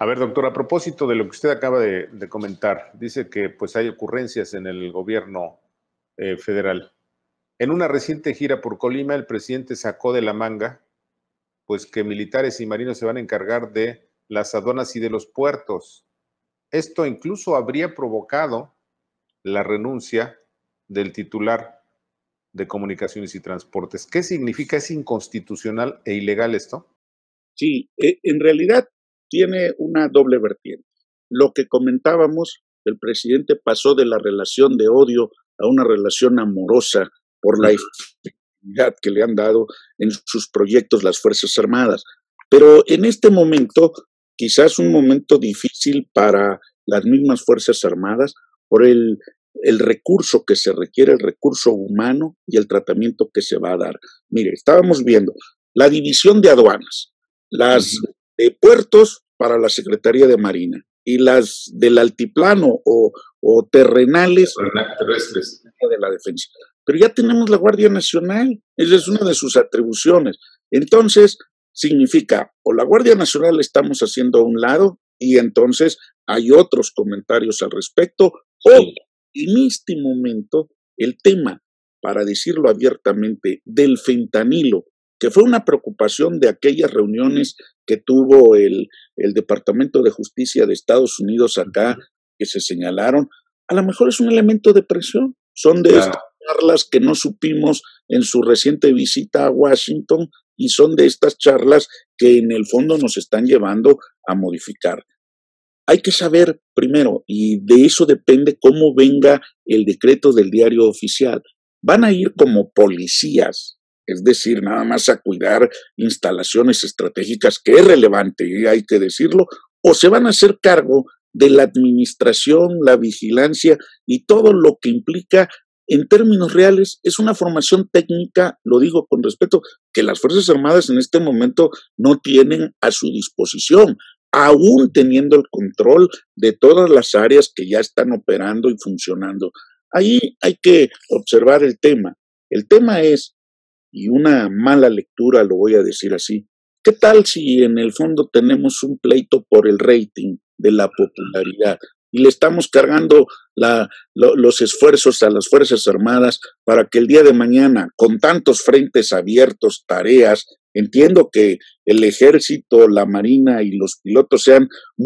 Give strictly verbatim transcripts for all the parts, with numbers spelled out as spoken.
A ver, doctor, a propósito de lo que usted acaba de, de comentar, dice que pues hay ocurrencias en el gobierno eh, federal. En una reciente gira por Colima, el presidente sacó de la manga pues que militares y marinos se van a encargar de las aduanas y de los puertos. Esto incluso habría provocado la renuncia del titular de Comunicaciones y Transportes. ¿Qué significa? ¿Es inconstitucional e ilegal esto? Sí, eh, en realidad tiene una doble vertiente. Lo que comentábamos, el presidente pasó de la relación de odio a una relación amorosa por la efectividad que le han dado en sus proyectos las Fuerzas Armadas. Pero en este momento, quizás un momento difícil para las mismas Fuerzas Armadas por el, el recurso que se requiere, el recurso humano y el tratamiento que se va a dar. Mire, estábamos viendo la división de aduanas, las de puertos para la Secretaría de Marina y las del altiplano o, o terrenales terrestres de la defensa. Pero ya tenemos la Guardia Nacional, esa es una de sus atribuciones. Entonces, significa, o la Guardia Nacional la estamos haciendo a un lado y entonces hay otros comentarios al respecto, o en este momento el tema, para decirlo abiertamente, del fentanilo, que fue una preocupación de aquellas reuniones que tuvo el, el Departamento de Justicia de Estados Unidos acá, que se señalaron, a lo mejor es un elemento de presión. Son de claro. estas charlas que no supimos en su reciente visita a Washington y son de estas charlas que en el fondo nos están llevando a modificar. Hay que saber primero, y de eso depende cómo venga el decreto del diario oficial. Van a ir como policías, es decir, nada más a cuidar instalaciones estratégicas, que es relevante, y hay que decirlo, o se van a hacer cargo de la administración, la vigilancia y todo lo que implica, en términos reales, es una formación técnica, lo digo con respeto, que las Fuerzas Armadas en este momento no tienen a su disposición, aún teniendo el control de todas las áreas que ya están operando y funcionando. Ahí hay que observar el tema. El tema es, y una mala lectura, lo voy a decir así, ¿qué tal si en el fondo tenemos un pleito por el rating de la popularidad y le estamos cargando la, lo, los esfuerzos a las Fuerzas Armadas para que el día de mañana, con tantos frentes abiertos, tareas, entiendo que el ejército, la marina y los pilotos sean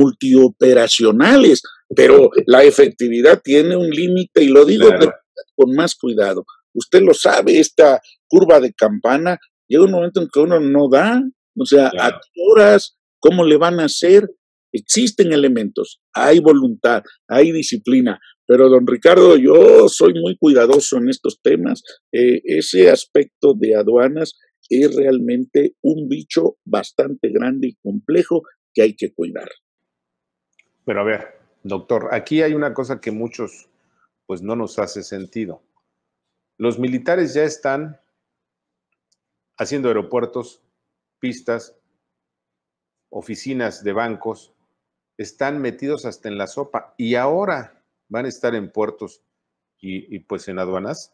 multioperacionales, pero la efectividad tiene un límite y lo digo claro. con más cuidado. Usted lo sabe, esta curva de campana, llega un momento en que uno no da, o sea, claro. ¿a qué horas? ¿Cómo le van a hacer? Existen elementos, hay voluntad, hay disciplina, pero don Ricardo, yo soy muy cuidadoso en estos temas. Eh, ese aspecto de aduanas es realmente un bicho bastante grande y complejo que hay que cuidar. Pero a ver, doctor, aquí hay una cosa que muchos pues no nos hace sentido. Los militares ya están haciendo aeropuertos, pistas, oficinas de bancos, están metidos hasta en la sopa y ahora van a estar en puertos y, y pues en aduanas.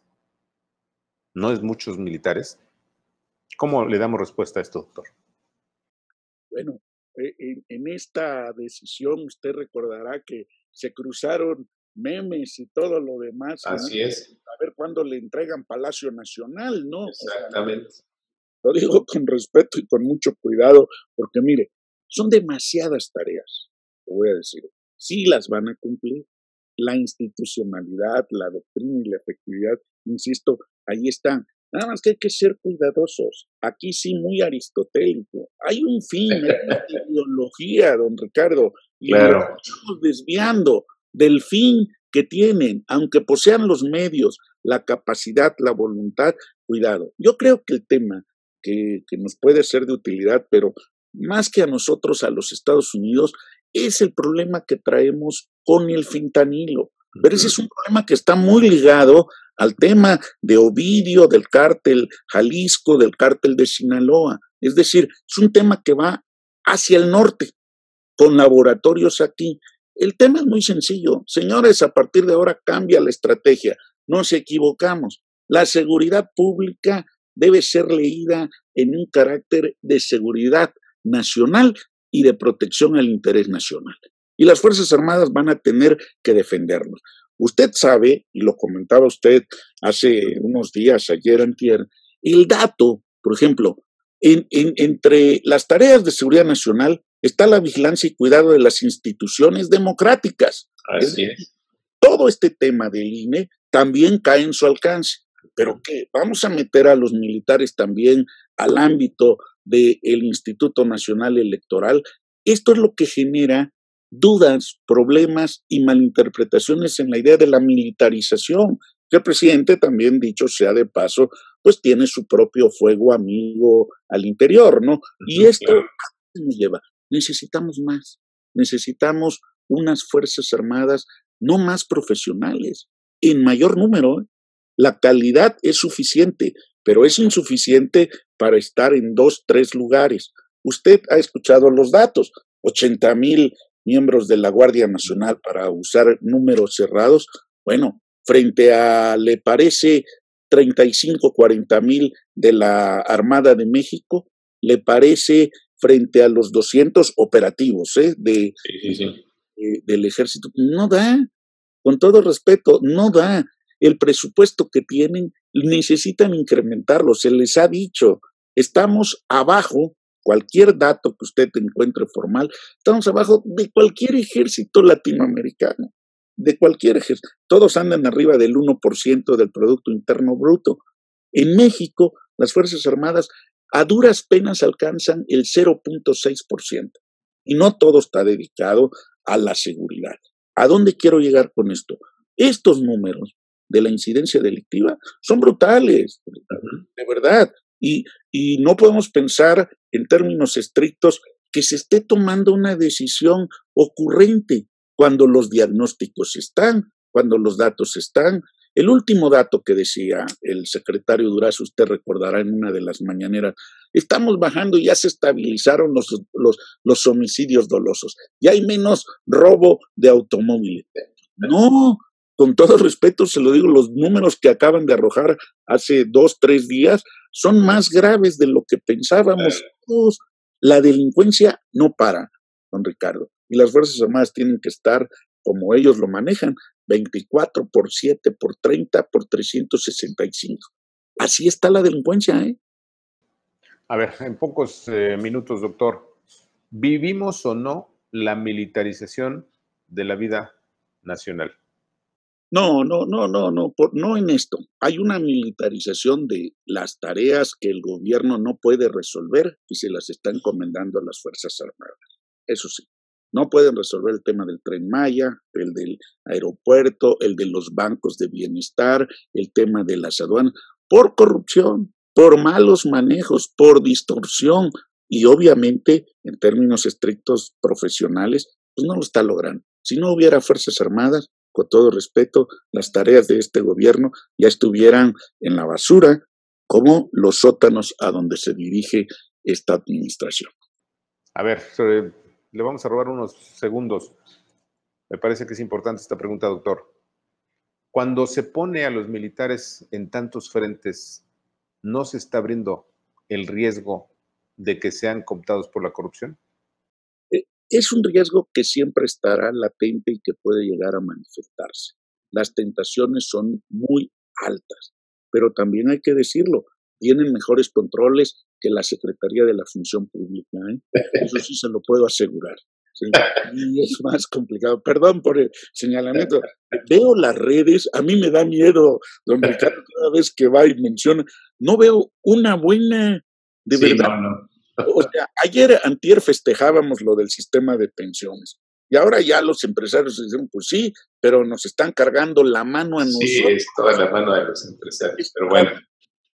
¿No es muchos militares? ¿Cómo le damos respuesta a esto, doctor? Bueno, en, en esta decisión usted recordará que se cruzaron memes y todo lo demás. Así ¿no? es. A ver cuándo le entregan Palacio Nacional, ¿no? Exactamente. O sea, lo digo con respeto y con mucho cuidado, porque mire, son demasiadas tareas, lo voy a decir. Sí las van a cumplir. La institucionalidad, la doctrina y la efectividad, insisto, ahí están. Nada más que hay que ser cuidadosos. Aquí sí, muy aristotélico. Hay un fin, hay una ideología, don Ricardo, y claro. lo estamos desviando del fin que tienen, aunque posean los medios, la capacidad, la voluntad, cuidado. Yo creo que el tema que, que nos puede ser de utilidad, pero más que a nosotros, a los Estados Unidos, es el problema que traemos con el fentanilo. Pero ese es un problema que está muy ligado al tema de Ovidio, del cártel Jalisco, del cártel de Sinaloa. Es decir, es un tema que va hacia el norte, con laboratorios aquí. El tema es muy sencillo. Señores, a partir de ahora cambia la estrategia. Nos equivocamos. La seguridad pública debe ser leída en un carácter de seguridad nacional y de protección al interés nacional. Y las Fuerzas Armadas van a tener que defendernos. Usted sabe, y lo comentaba usted hace unos días, ayer, antier, el dato, por ejemplo, en, en, entre las tareas de seguridad nacional está la vigilancia y cuidado de las instituciones democráticas. Así es. Todo este tema del I N E también cae en su alcance. ¿Pero qué? ¿Vamos a meter a los militares también al ámbito del Instituto Nacional Electoral? Esto es lo que genera dudas, problemas y malinterpretaciones en la idea de la militarización, que el presidente también, dicho sea de paso, pues tiene su propio fuego amigo al interior, ¿no? Y esto claro. nos lleva, necesitamos más, necesitamos unas Fuerzas Armadas no más profesionales, en mayor número. ¿eh? La calidad es suficiente, pero es insuficiente para estar en dos, tres lugares. Usted ha escuchado los datos, ochenta mil miembros de la Guardia Nacional para usar números cerrados. Bueno, frente a, le parece, treinta y cinco, cuarenta mil de la Armada de México, le parece frente a los doscientos operativos ¿eh? de, sí, sí, sí. de, del Ejército. No da, con todo respeto, no da. El presupuesto que tienen necesitan incrementarlo, se les ha dicho, estamos abajo, cualquier dato que usted encuentre formal, estamos abajo de cualquier ejército latinoamericano, de cualquier ejército, todos andan arriba del uno por ciento del Producto Interno Bruto. En México, las Fuerzas Armadas a duras penas alcanzan el cero punto seis por ciento y no todo está dedicado a la seguridad. ¿A dónde quiero llegar con esto? Estos números de la incidencia delictiva son brutales, de verdad, y, y no podemos pensar en términos estrictos que se esté tomando una decisión ocurrente cuando los diagnósticos están, cuando los datos están. El último dato que decía el secretario Durazo, usted recordará en una de las mañaneras, estamos bajando y ya se estabilizaron los, los, los homicidios dolosos, ya hay menos robo de automóviles. No, con todo respeto se lo digo, los números que acaban de arrojar hace dos, tres días son más graves de lo que pensábamos todos. La delincuencia no para, don Ricardo, y las Fuerzas Armadas tienen que estar como ellos lo manejan, veinticuatro por siete, por treinta, por trescientos sesenta y cinco. Así está la delincuencia, ¿eh? A ver, en pocos eh, minutos, doctor, ¿vivimos o no la militarización de la vida nacional? No, no, no, no, no, por, no en esto. Hay una militarización de las tareas que el gobierno no puede resolver y se las está encomendando a las Fuerzas Armadas. Eso sí, no pueden resolver el tema del Tren Maya, el del aeropuerto, el de los bancos de bienestar, el tema de las aduanas, por corrupción, por malos manejos, por distorsión y obviamente en términos estrictos profesionales, pues no lo está logrando. Si no hubiera Fuerzas Armadas, con todo respeto, las tareas de este gobierno ya estuvieran en la basura, como los sótanos a donde se dirige esta administración. A ver, le vamos a robar unos segundos. Me parece que es importante esta pregunta, doctor. Cuando se pone a los militares en tantos frentes, ¿no se está abriendo el riesgo de que sean cooptados por la corrupción? Es un riesgo que siempre estará latente y que puede llegar a manifestarse. Las tentaciones son muy altas, pero también hay que decirlo, tienen mejores controles que la Secretaría de la Función Pública, ¿eh? Eso sí se lo puedo asegurar. ¿Sí? Y es más complicado. Perdón por el señalamiento. Veo las redes, a mí me da miedo, don Ricardo, cada vez que va y menciona, no veo una buena, de sí, verdad. No, no. O sea, ayer, antier festejábamos lo del sistema de pensiones y ahora ya los empresarios dicen, pues sí, pero nos están cargando la mano a nosotros. Sí, es toda la mano de los empresarios, pero bueno.